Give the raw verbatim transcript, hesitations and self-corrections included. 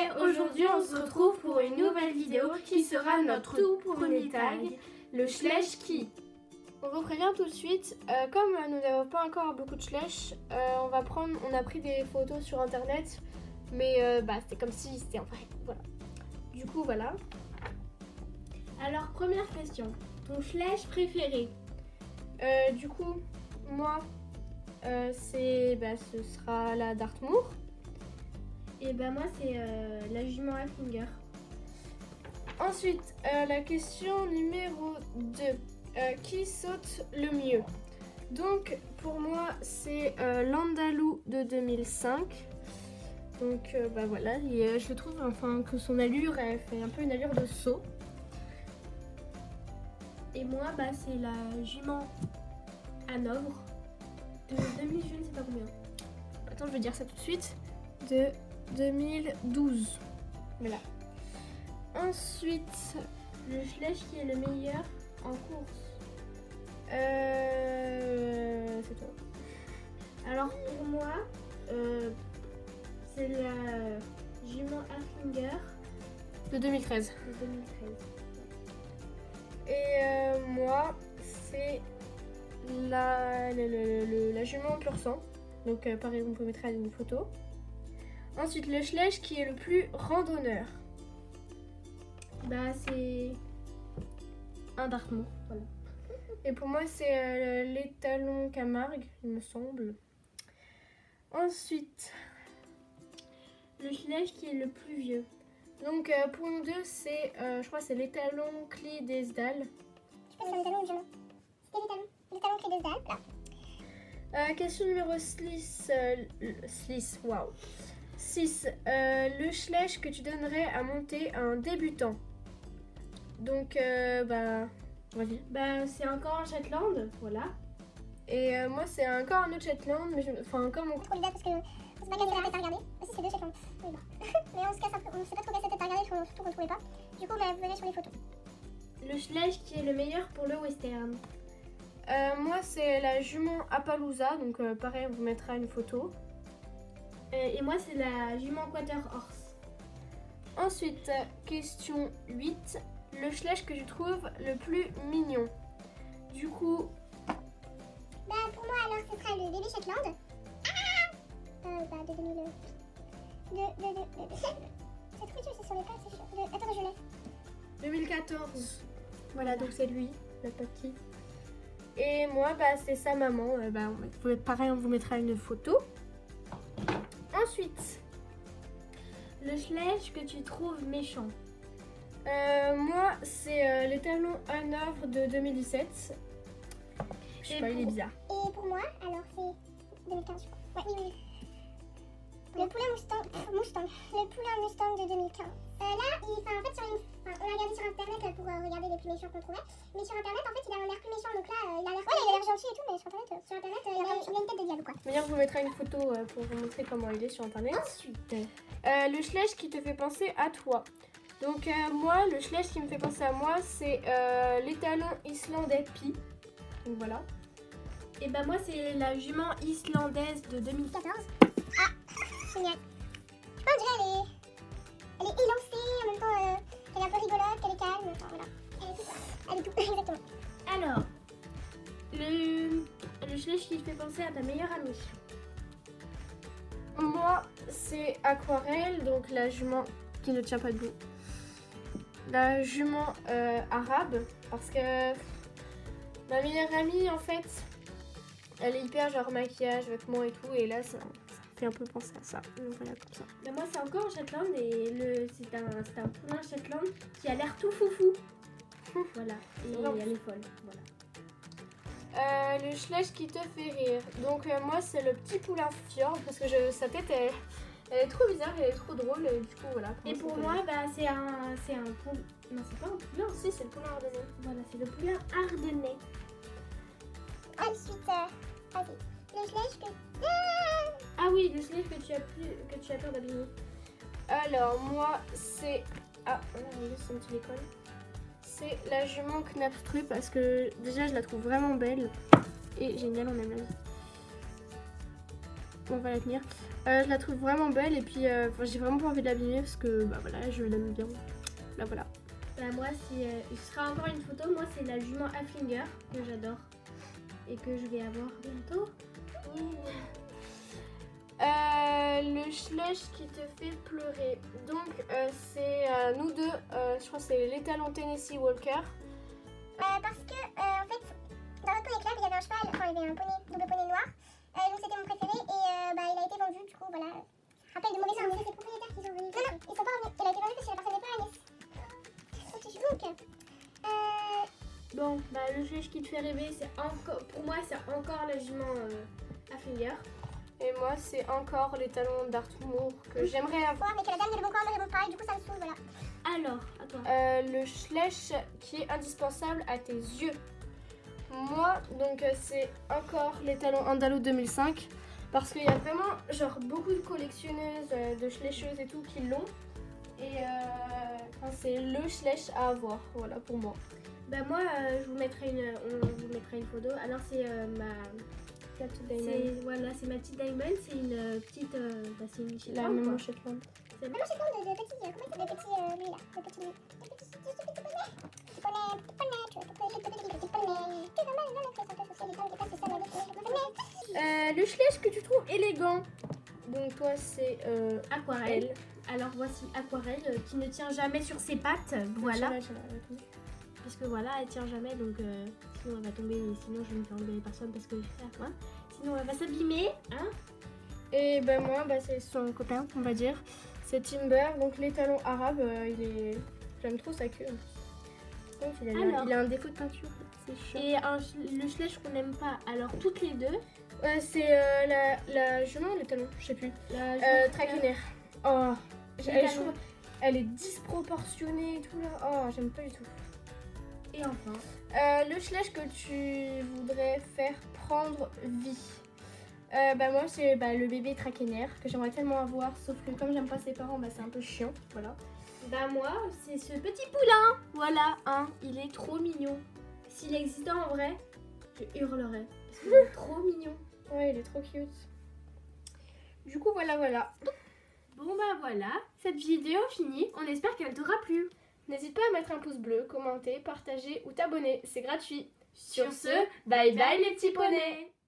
aujourd'hui on se retrouve pour une nouvelle vidéo qui sera notre tout premier tag, le Schleich Ski. On vous prévient tout de suite, euh, comme nous n'avons pas encore beaucoup de Schleich, euh, on va prendre, on a pris des photos sur internet, mais euh, bah, c'était comme si c'était en vrai, voilà. Du coup voilà. Alors première question, ton Schleich préféré? euh, Du coup, moi, euh, c'est, bah, ce sera la Dartmoor. Et ben moi c'est euh, la jument Haflinger. Ensuite, euh, la question numéro deux. Euh, qui saute le mieux? Donc pour moi c'est euh, l'Andalou de deux mille cinq. Donc euh, bah voilà, et, euh, je trouve enfin que son allure, elle fait un peu une allure de saut. Et moi bah c'est la jument Hanovre de deux mille, je ne sais pas combien. Attends, je vais dire ça tout de suite. De deux mille douze. Voilà. Ensuite, le Schleich qui est le meilleur en course. Euh, c'est toi. Alors pour moi, euh, c'est la jument Haflinger de deux mille treize. De deux mille treize. Et euh, moi, c'est la, le, le, le, la jument pur sang. Donc euh, pareil, on peut mettre une photo. Ensuite, le Schleich qui est le plus randonneur. Bah, c'est un Dartmoor, voilà. Et pour moi, c'est euh, l'étalon Camargue, il me semble. Ensuite, le Schleich qui est le plus vieux. Donc, euh, pour nous deux, c'est, euh, je crois, c'est l'étalon Clydesdal. Je pense que c'est un étalon ou jument. C'était l'étalon, l'étalon Clydesdal, là. Euh, question numéro six. Euh, six, waouh. six. Euh, le Schleich que tu donnerais à monter à un débutant. Donc, euh, bah, vas-y. Bah, c'est encore un Shetland, voilà. Et euh, moi, c'est encore un autre Shetland, mais je, enfin, comme on... Trop bizarre parce que on s'est pas cassé la tête à regarder. Aussi, c'est deux Shetland. Oui, bah. Mais on se casse un peu, on s'est pas trop cassé la tête à regarder, surtout qu'on trouvait pas. Du coup, bah, vous venez sur les photos. Le Schleich qui est le meilleur pour le western. Euh, moi, c'est la jument Appaloosa, donc euh, pareil, on vous mettra une photo. Euh, et moi, c'est la jument Quarter Horse. Ensuite, question huit. Le Schleich que je trouve le plus mignon. Du coup... Bah pour moi alors ce sera le bébé Shetland. Ah euh, bah de deux mille... De... de... de... de... de... C'est trop dur, c'est sur les pattes, c'est chaud. De... Attends, je l'ai. deux mille quatorze. Voilà, donc c'est lui, le petit. Et moi, bah c'est sa maman. Euh, bah, on, pareil, on vous mettra une photo. Ensuite, le Schleich que tu trouves méchant. Euh, moi, c'est euh, l'étalon Hanovre de deux mille dix-sept. Je sais pas, il est bizarre. Et pour moi, alors c'est deux mille quinze, je crois. Ouais, oui, oui. Le poulain Mustang, Mustang, le poulain Mustang de deux mille quinze. Euh, là, il, en fait, sur une, on a regardé sur internet pour euh, regarder les plus méchants qu'on trouvait. Mais sur internet, en fait, il a l'air plus méchant. Donc là, euh, il a l'air ouais, il a l'air gentil et tout, mais sur internet, euh, sur internet euh, il, a, il a une tête de diable, quoi. D'ailleurs, on vous mettra une photo euh, pour vous montrer comment il est sur internet. Ensuite, euh, le Schleich qui te fait penser à toi. Donc euh, moi, le Schleich qui me fait penser à moi, c'est euh, l'étalon islandais Pi. Donc voilà. Et bah moi, c'est la jument islandaise de deux mille quatorze. Ah, génial. On dirait elle est, elle est élancée, en même temps euh, elle est un peu rigolote, elle est calme, enfin voilà. Elle est tout, elle est tout, exactement. Alors, le, le Schleich qui te fait penser à ta meilleure amie. Moi, c'est Aquarelle, donc la jument qui ne tient pas debout. La jument euh, arabe, parce que ma meilleure amie, en fait, elle est hyper genre maquillage, vêtements et tout, et là, ça, ça fait un peu penser à ça. Donc voilà, comme ça. Mais moi, c'est encore un Shetland, et le, c'est un, c'est un poulain Shetland qui a l'air tout foufou. Voilà, et elle est folle, voilà. Euh, le Schleich qui te fait rire. Donc euh, moi, c'est le petit poulain Fjord, parce que je, sa tête, elle, elle est trop bizarre, elle est trop drôle, et du coup, voilà. Et pour moi, bah, c'est un, c'est un poulain. Non, c'est pas un poulain, si, c'est le poulain ardennais. Voilà, c'est le poulain ardennais. Ensuite, euh, vas-y. Le Schleich que... Ah oui, le Schleich que tu as, plus, que tu as peur d'abîmer. Alors, moi, c'est... Ah, on a juste son petit école. C'est la jument Knapstrup, parce que déjà, je la trouve vraiment belle. Et génial, on aime la vie. On va la tenir. Euh, je la trouve vraiment belle et puis euh, j'ai vraiment pas envie de l'abîmer parce que bah voilà, je l'aime bien. Là voilà. Bah moi, c'est, euh, ce sera encore une photo. Moi, c'est la jument Haflinger que j'adore et que je vais avoir bientôt. Euh, le Schleich qui te fait pleurer. Donc euh, c'est euh, nous deux, euh, je crois que c'est l'étalon Tennessee Walker. Euh, parce que, euh, en fait, dans notre poney club, il y avait un cheval, enfin il y avait un poney, double poney noir. Euh, donc c'était mon préféré et euh, bah, il a été vendu, du coup, voilà. Rappel de mauvais souvenirs. C'est ses propriétaires qui sont venus. Non, non, ils sont pas revenus. Il a été vendu parce que la personne n'est pas à Nice. Donc, euh... Bon, bah le Schleich qui te fait rêver, c'est encore, pour moi, c'est encore la jument euh, Haflinger. Et moi c'est encore l'étalon d'Artmoor que j'aimerais avoir. mais que la dame de le bon coin me répond pareil, du coup ça me saoule, voilà. Alors, à toi. Euh, le Schleich qui est indispensable à tes yeux. Moi, donc euh, c'est encore l'étalon Andalou deux mille cinq parce qu'il y a vraiment genre beaucoup de collectionneuses euh, de Schleicheuses et tout qui l'ont. Et euh, enfin, c'est le Schleich à avoir, voilà pour moi. Bah moi, euh, je vous mettrai une, on vous mettra une photo. Alors c'est euh, ma, c'est voilà, c'est ma petite Diamond. C'est une euh, petite, euh, bah, c'est une Shetland, la même Shetland. C'est la même Shetland de, de petit, euh, comment il s'appelle, de petit euh, lui là, de petit, de petit, de petit, de petit poney, petit poney, petit poney, tu vois, petit poney, petit poney. Tu vois, mal, mal, c'est un peu social, les gens qui passent ça avec le poney. Euh, le Schleich que tu trouves élégant. Donc toi c'est euh, aquarelle. Alors voici aquarelle euh, qui ne tient jamais sur ses pattes, voilà. Parce que voilà, elle tient jamais, donc euh, sinon elle va tomber, et sinon je ne vais enlever personne parce que hein, sinon elle va s'abîmer, hein. Et ben moi, bah, c'est son copain, on va dire. C'est Timber, donc l'étalon arabe, euh, il est, j'aime trop sa queue. Donc il a, alors, il a un défaut de peinture, c'est chiant. Et un, le Schleich qu'on n'aime pas, alors toutes les deux. Euh, c'est euh, la, la jument, l'étalon, je sais plus. La euh, Traquinaire. Oh, elle, je trouve, elle est disproportionnée et tout là. Oh, j'aime pas du tout. Et enfin, euh, le Schleich que tu voudrais faire prendre vie. Euh, bah moi c'est bah, le bébé Traquinaire que j'aimerais tellement avoir, sauf que comme j'aime pas ses parents, bah c'est un peu chiant, voilà. Bah moi c'est ce petit poulain, voilà, hein, il est trop mignon. S'il existait en vrai, je hurlerais, parce qu'il est trop mignon. Ouais, il est trop cute. Du coup voilà voilà. Bon bah voilà, cette vidéo finie, on espère qu'elle t'aura plu. N'hésite pas à mettre un pouce bleu, commenter, partager ou t'abonner, c'est gratuit. Sur ce, bye bye les petits poneys.